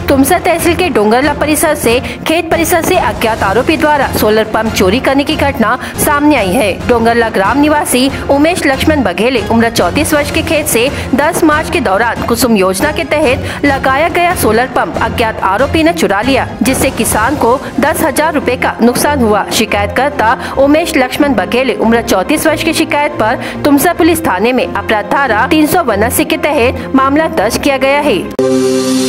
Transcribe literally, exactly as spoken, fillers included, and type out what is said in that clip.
तुमसा तहसील के डोंगरला परिसर से खेत परिसर से अज्ञात आरोपी द्वारा सोलर पंप चोरी करने की घटना सामने आई है। डोंगरला ग्राम निवासी उमेश लक्ष्मण बघेले उम्र चौंतीस वर्ष के खेत से दस मार्च के दौरान कुसुम योजना के तहत लगाया गया सोलर पंप अज्ञात आरोपी ने चुरा लिया, जिससे किसान को दस हजार रूपए का नुकसान हुआ। शिकायतकर्ता उमेश लक्ष्मण बघेले उम्र चौंतीस वर्ष की शिकायत पर तुमसा पुलिस थाने में अपराध धारा तीन सौ उनासी के तहत मामला दर्ज किया गया है।